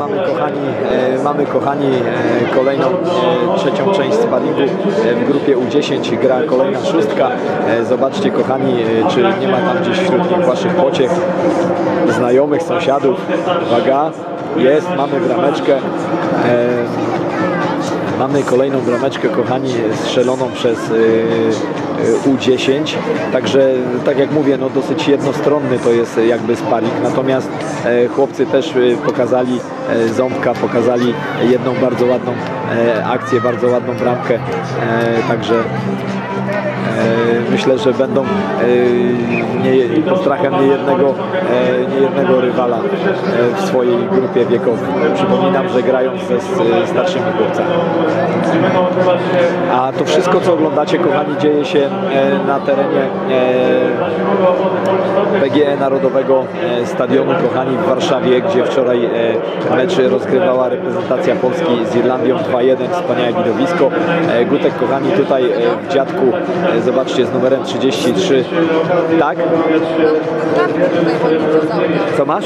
mamy kochani kolejną trzecią część sparingu w grupie U10, gra kolejna szóstka. Zobaczcie kochani, czy nie ma tam gdzieś wśród nich waszych pociech, znajomych, sąsiadów. Uwaga, jest, mamy brameczkę. Mamy kolejną brameczkę, kochani, strzeloną przez U10, także tak jak mówię, no dosyć jednostronny to jest jakby sparring, natomiast chłopcy też pokazali ząbka, pokazali jedną bardzo ładną akcję, bardzo ładną bramkę, także myślę, że będą postrachem niejednego rywala w swojej grupie wiekowej. Przypominam, że grają ze starszymi chłopcami. A to wszystko, co oglądacie, kochani, dzieje się na terenie PGE Narodowego Stadionu, kochani, w Warszawie, gdzie wczoraj mecz rozgrywała reprezentacja Polski z Irlandią 2-1. Wspaniałe widowisko. Gutek, kochani, tutaj w dziadku, zobaczcie, z numerem 33. Tak? Co masz?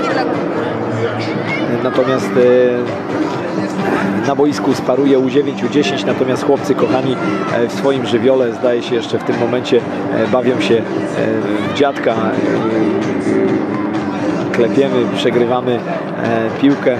Natomiast na boisku sparuje U9, U10, natomiast chłopcy, kochani, w swoim żywiole, zdaje się, jeszcze w tym momencie bawią się w dziadka. Klepiemy, przegrywamy piłkę.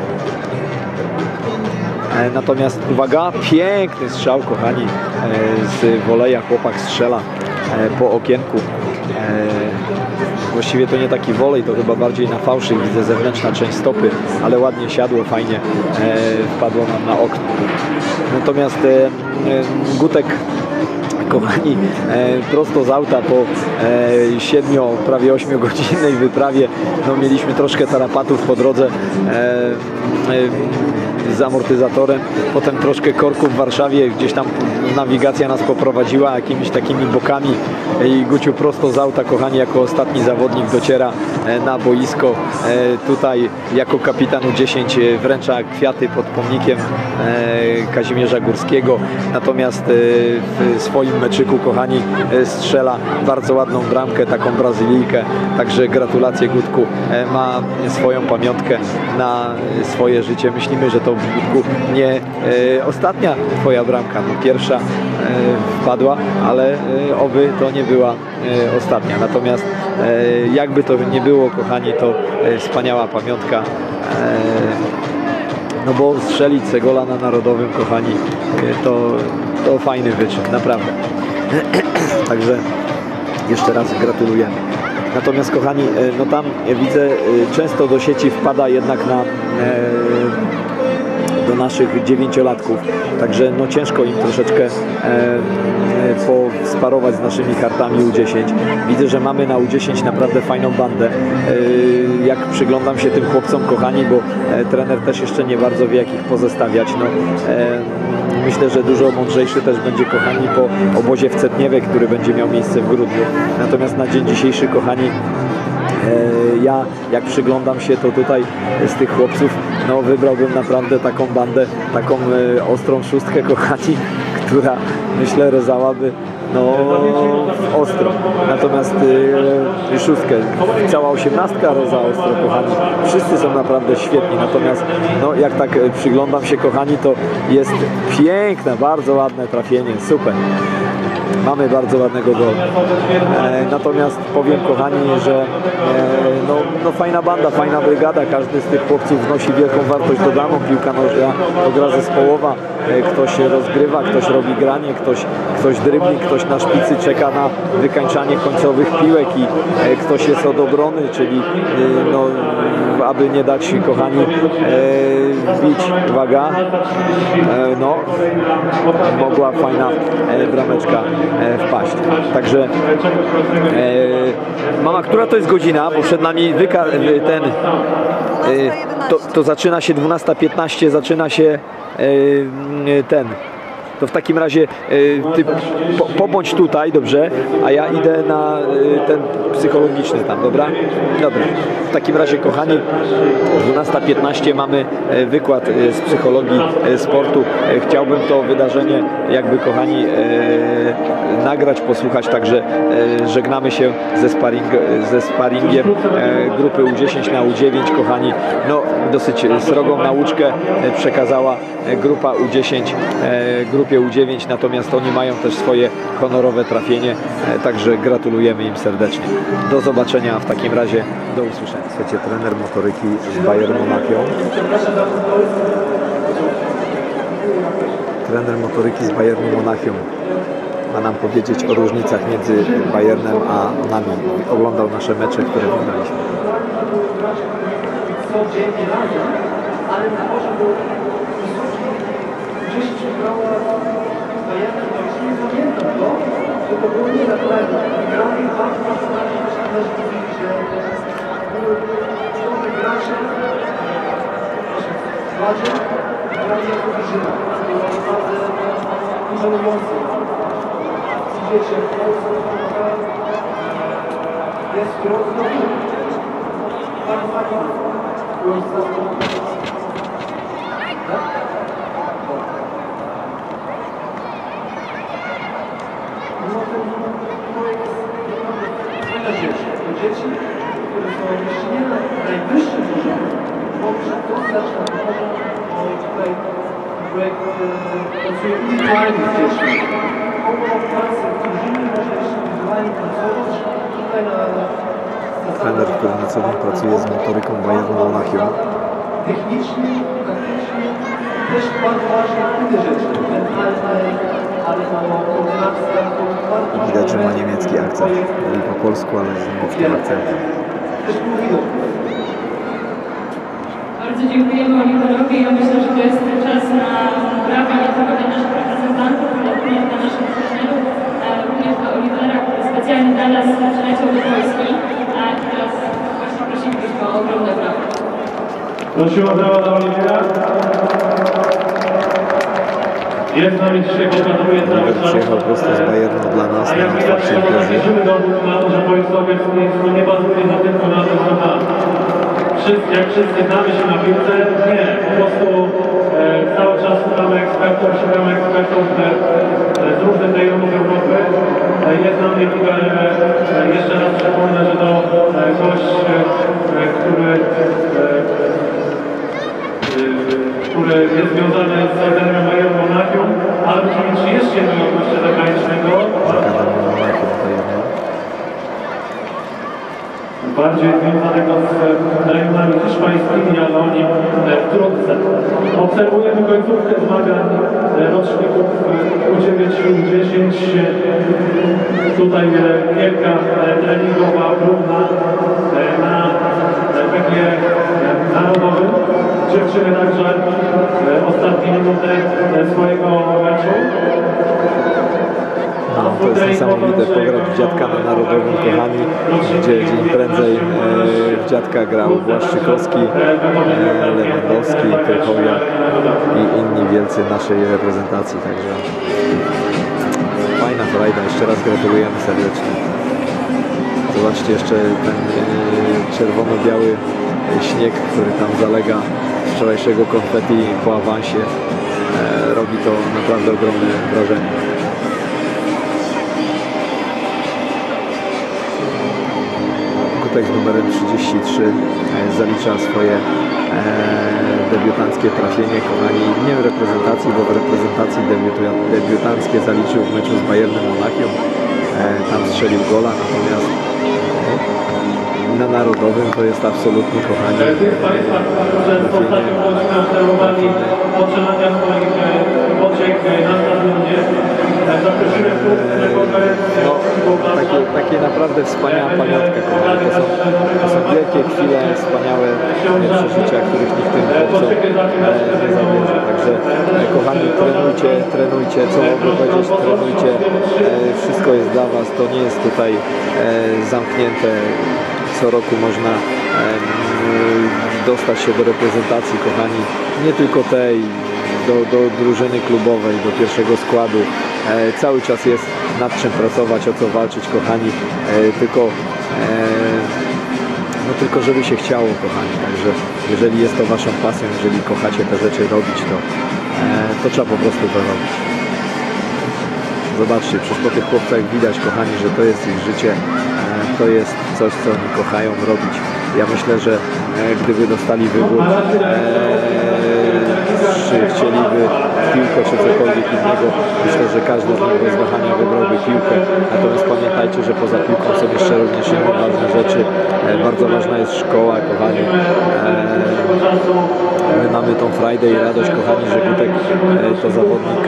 Natomiast uwaga, piękny strzał, kochani, z woleja chłopak strzela po okienku. Właściwie to nie taki wolej, to chyba bardziej na fałszyk, widzę zewnętrzna część stopy, ale ładnie siadło, fajnie wpadło nam na okno. Natomiast Gutek, kochani, prosto z auta po 7, prawie 8 godzinnej wyprawie, no mieliśmy troszkę tarapatów po drodze z amortyzatorem, potem troszkę korku w Warszawie, gdzieś tam nawigacja nas poprowadziła jakimiś takimi bokami i Guciu prosto z auta, kochani, jako ostatni zawodnik dociera na boisko. Tutaj jako kapitan U10 wręcza kwiaty pod pomnikiem Kazimierza Górskiego, natomiast w swoim meczyku, kochani, strzela bardzo ładną bramkę, taką Brazylijkę, także gratulacje, Gutku, ma swoją pamiątkę na swoje życie. Myślimy, że to, Gutku, nie ostatnia twoja bramka, no pierwsza wpadła, ale oby to nie była ostatnia. Natomiast jakby to nie było, kochani, to wspaniała pamiątka, no bo strzelić se gola na Narodowym, kochani, to fajny wyczyn, naprawdę. Także jeszcze raz gratulujemy. Natomiast, kochani, no tam widzę, często do sieci wpada jednak do naszych 9-latków, także no ciężko im troszeczkę sparować z naszymi kartami U10. Widzę, że mamy na U10 naprawdę fajną bandę. Jak przyglądam się tym chłopcom, kochani, bo trener też jeszcze nie bardzo wie, jak ich pozestawiać. No, myślę, że dużo mądrzejszy też będzie, kochani, po obozie w Cetniewie, który będzie miał miejsce w grudniu. Natomiast na dzień dzisiejszy, kochani, ja jak przyglądam się, to tutaj z tych chłopców, no wybrałbym naprawdę taką bandę, taką ostrą szóstkę, kochani, która, myślę, rozałaby no ostro. Natomiast szóstkę, cała 18 roza ostro, kochani. Wszyscy są naprawdę świetni. Natomiast no, jak tak przyglądam się, kochani, to jest piękne, bardzo ładne trafienie. Super. Mamy bardzo ładnego gola. Natomiast powiem, kochani, że no fajna banda, fajna brygada. Każdy z tych chłopców wnosi wielką wartość dodaną. Piłka nożna to gra zespołowa. Ktoś rozgrywa, ktoś robi granie, ktoś drybli, ktoś na szpicy czeka na wykańczanie końcowych piłek i ktoś jest od obrony, czyli no, aby nie dać, kochani, bić. Uwaga, no mogła fajna brameczka wpaść. Także mama, która to jest godzina, bo przed nami to zaczyna się 12:15, zaczyna się To w takim razie ty pobądź tutaj, dobrze, a ja idę na ten psychologiczny tam, dobra? Dobra. W takim razie, kochani, 12:15 mamy wykład z psychologii sportu. Chciałbym to wydarzenie jakby, kochani, nagrać, posłuchać, także żegnamy się ze sparingiem grupy U10 na U9, kochani. No, dosyć srogą nauczkę przekazała grupa U10 grupie U9, natomiast oni mają też swoje honorowe trafienie, także gratulujemy im serdecznie. Do zobaczenia w takim razie, do usłyszenia. Słuchajcie, trener motoryki z Bayern Monachium. Trener motoryki z Bayernu Monachium ma nam powiedzieć o różnicach między Bayernem a nami. Oglądał nasze mecze, które wygraliśmy. Ale na morzu było 10 wygrało Bayernem, to już nie pamiętam to, bo to było nienaturalne. Grali bardzo naturalnie, też mówili, że były dobrzy gracze, w składzie, grali jako drużyna. Było naprawdę imponujące. Wiecie, w Polsce jest trudno, bardzo fajnie. Dzieci, które są jeszcze nie na najwyższym poziomie, mogą dostać na poziom, bo tutaj projekt pracuje indywidualnie z dziećmi. Obok pracy w drużynie może jeszcze indywidualnie pracować. Tutaj na trener, który na co dzień pracuje z motoryką Bayernu Monachium. Technicznie, taktycznie, też bardzo ważne inne rzeczy, mentalne, ale koordynacja. Widać, że ma niemiecki akcent. Mówi po polsku, ale z niemieckim akcentem. Bardzo dziękujemy Oliverowi. Ja myślę, że to jest czas na brawa nie tylko dla naszych reprezentantów, ale również dla naszych trenerów, również dla Olivera, który specjalnie dla nas przyleciał do Polski. A teraz właśnie prosilibyśmy o ogromne brawa. Prosimy o brawa dla Olivera. Jest z nami dzisiaj, bo gratuluję cały czas. Przyjechał prosto z Bayernu dla nas na otwarcie imprezy. Cieszymy dowód na to, że wojskowiec nie bazuje na tylko na tym, co ma. Jak wszyscy znamy się na piłce, nie. Po prostu cały czas szukamy ekspertów z różnych rejonów Europy. Jest nam niedługo, jeszcze raz przypomnę, że to gość, który jest związany z Akademią Bayernu Monachium, ale musimy mieć jeszcze jednego gościa zagranicznego. Bardziej związanego z rejonami hiszpańskimi, ale oni wkrótce. Obserwujemy końcówkę zmagań roczników U9 i U10. Tutaj wielka treningowa próbna na PG narodowym. Dziewczyny także ostatnie minuty swojego meczu. No, to jest niesamowite, pograć w dziadka na Narodowym, kochani, gdzie dzień prędzej w dziadka grał Błaszczykowski, Lewandowski, Krychowiak i inni wielcy naszej reprezentacji, także fajna frajda, jeszcze raz gratulujemy serdecznie. Zobaczcie jeszcze ten czerwono-biały śnieg, który tam zalega z wczorajszego konfetti po awansie, robi to naprawdę ogromne wrażenie. Kutek z numerem 33 zalicza swoje debiutanckie trafienie, kochani, nie w reprezentacji, bo w reprezentacji debiutanckie zaliczył w meczu z Bayernem Monachium, tam strzelił gola, natomiast na Narodowym to jest absolutnie, kochani, no, takie naprawdę wspaniała pamiątka, kochani. To są wielkie chwile, wspaniałe przeżycia, których nikt tym chłopcom nie zabierze. Także, kochani, trenujcie, co mogę powiedzieć, trenujcie, wszystko jest dla Was, to nie jest tutaj zamknięte. Co roku można dostać się do reprezentacji, kochani, nie tylko tej, do drużyny klubowej, do pierwszego składu. Cały czas jest nad czym pracować, o co walczyć, kochani, tylko żeby się chciało, kochani. Także jeżeli jest to waszą pasją, jeżeli kochacie te rzeczy robić, to trzeba po prostu to robić. Zobaczcie, przecież po tych chłopcach widać, kochani, że to jest ich życie, to jest coś, co oni kochają robić. Ja myślę, że gdyby dostali wybór, czy chcieliby piłkę, czy cokolwiek innego, myślę, że każdy z nich bez wahania wybrałby piłkę. Natomiast pamiętajcie, że poza piłką są jeszcze również inne ważne rzeczy. Bardzo ważna jest szkoła, kochani. My mamy tą frajdę i radość, kochani, że Gutek to zawodnik,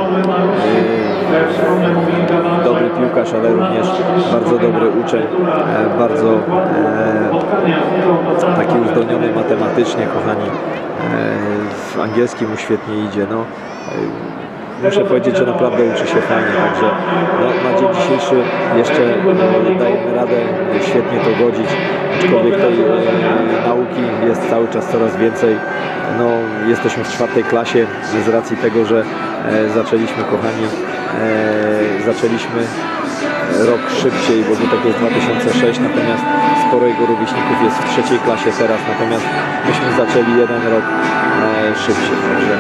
dobry piłkarz, ale również bardzo dobry uczeń, bardzo taki uzdolniony matematycznie, kochani. W angielskim mu świetnie idzie. No, muszę powiedzieć, że naprawdę uczy się fajnie, także no, na dzień dzisiejszy jeszcze dajemy radę świetnie to godzić, aczkolwiek tej nauki jest cały czas coraz więcej. No, jesteśmy w 4. klasie z racji tego, że zaczęliśmy, kochani, zaczęliśmy rok szybciej, bo Gutek jest 2006, natomiast sporo jego rówieśników jest w 3. klasie teraz, natomiast myśmy zaczęli 1 rok szybciej, także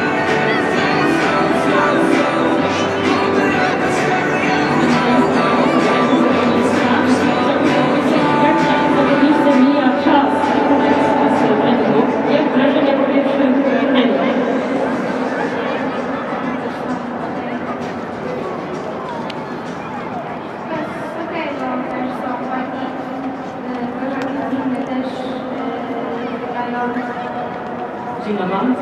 Dzień dobry.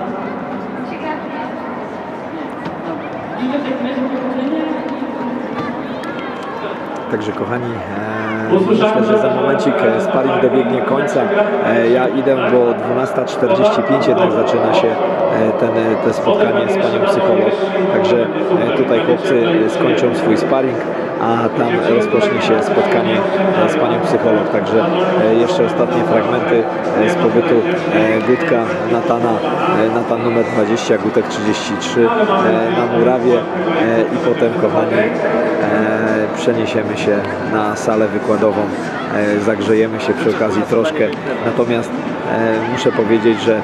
Także kochani, myślę, że za momencik sparring dobiegnie końca. Ja idę, bo 12:45 jednak zaczyna się te spotkanie z panią psycholog. Także tutaj chłopcy skończą swój sparring, a tam rozpocznie się spotkanie z panią psycholog. Także jeszcze ostatnie fragmenty z pobytu Gutka, Natan numer 20, Gutek 33 na murawie i potem, kochani, przeniesiemy się na salę wykładową, zagrzejemy się przy okazji troszkę, natomiast muszę powiedzieć, że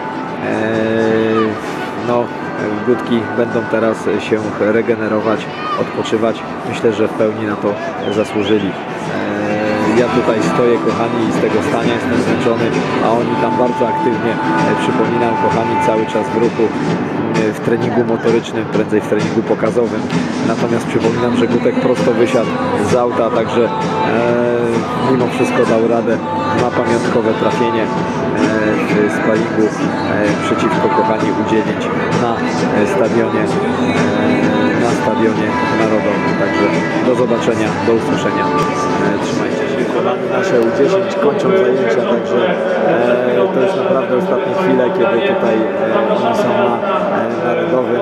no, Gutki będą teraz się regenerować, odpoczywać. Myślę, że w pełni na to zasłużyli. Ja tutaj stoję, kochani, i z tego stania jestem zmęczony, a oni tam bardzo aktywnie, przypominam, kochani, cały czas w ruchu, w treningu motorycznym, prędzej w treningu pokazowym. Natomiast przypominam, że Gutek prosto wysiadł z auta, także mimo wszystko dał radę. Ma pamiątkowe trafienie w sparingu przeciwko, kochani, udzielić na stadionie narodowym. Także do zobaczenia, do usłyszenia. Trzymajcie się. Kochani, nasze U10 kończą zajęcia, także to już naprawdę ostatnie chwile, kiedy tutaj oni są na narodowym.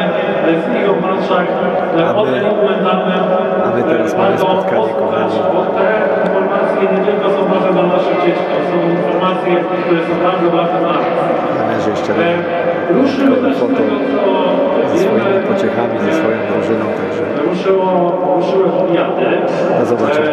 A my teraz mamy spotkanie, kochani. Informacje nie tylko są ważne dla naszych dzieci, to są informacje, które są bardzo ważne dla nas. Należy jeszcze dodatkowe foto ze swoimi pociechami, ze swoją drużyną, także ruszyły obiady. do zobaczenia.